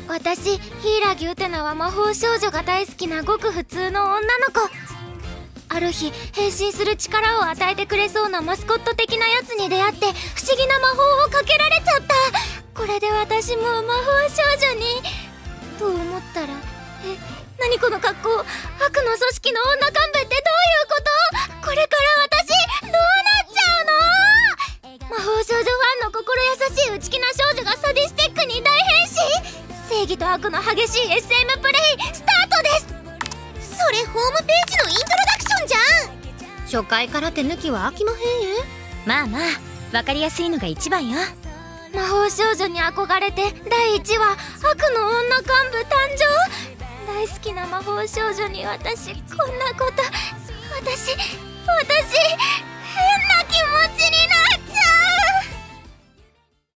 私柊ウテナは魔法少女が大好きなごく普通の女の子。ある日変身する力を与えてくれそうなマスコット的なやつに出会って不思議な魔法をかけられちゃった。これで私も魔法少女にと思ったら、何この格好。悪の組織の女幹部ってどういうこと？これから私どうなっちゃうの？魔法少女ファンの心優しい内気な少女がサディスティックに大変身。正義と悪の激しい SM プレイスタートです。 それホームページのイントロダクションじゃん。 初回から手抜きは飽きまへんえ。 まあまあ分かりやすいのが一番よ。 魔法少女に憧れて第1話悪の女幹部誕生。大好きな魔法少女に私こんなこと。私変な気持ちになる。